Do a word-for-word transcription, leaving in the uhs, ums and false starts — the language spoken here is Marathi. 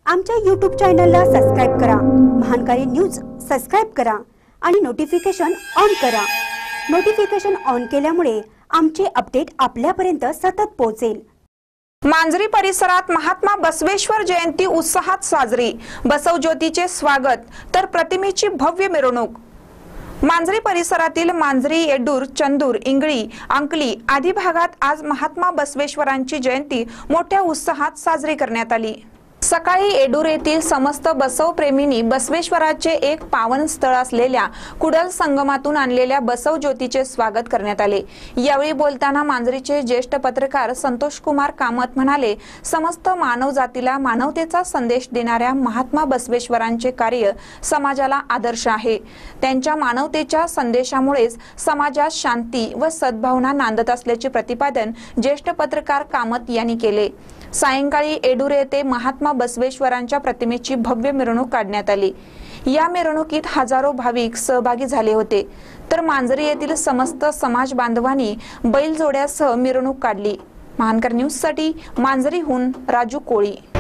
आमच्या यूट्यूब चॅनलला सबस्क्राइब करा, महानकारी न्यूज सबस्क्राइब करा आणि नोटिफिकेशन ऑन करा। नोटिफिकेशन ऑन केल्यामुळे आमचे अपडेट आपल्यापर्यंत सतत पोहोचेल। मांजरी परिसरात महात्मा बसवेश्वर जयंती उत्साहात साजरी, बसव ज्योतीचे स्वागत तर प्रतिमेची भव्य मिरवणूक। मांजरी परिसरातील मांजरी, येडूर, चंदूर, इंगळी, अंकली आदी भागात आज महात्मा बसवेश्वरांची जयंती मोठ्या उत्साहात साजरी करण्यात आली। सकाळी येडूर येथील समस्त बसव प्रेमींनी बसवेश्वराचे एक पावन स्थळ असलेल्या कुडल संगमातून आणलेल्या बसव ज्योतीचे स्वागत करण्यात आले। यावेळी बोलताना मांजरीचे ज्येष्ठ पत्रकार संतोष कुमार कामत म्हणाले, समस्त मानव जातीला मानवतेचा संदेश देणाऱ्या महात्मा बसवेश्वरांचे कार्य समाजाला आदर्श आहे। त्यांच्या मानवतेच्या संदेशामुळेच समाजात शांती व सद्भावना नांदत असल्याचे प्रतिपादन ज्येष्ठ पत्रकार कामत यांनी केले। सायंकाळी येडूर येथे महात्मा बसवेश्वरांच्या प्रतिमेची भव्य मिरवणूक काढण्यात आली। या मिरवणुकीत हजारो भाविक सहभागी झाले होते, तर मांजरी येथील समस्त समाज बांधवांनी बैलजोड्यासह मिरवणूक काढली। महानकर न्यूज साठी मांजरीहून राजू कोळी।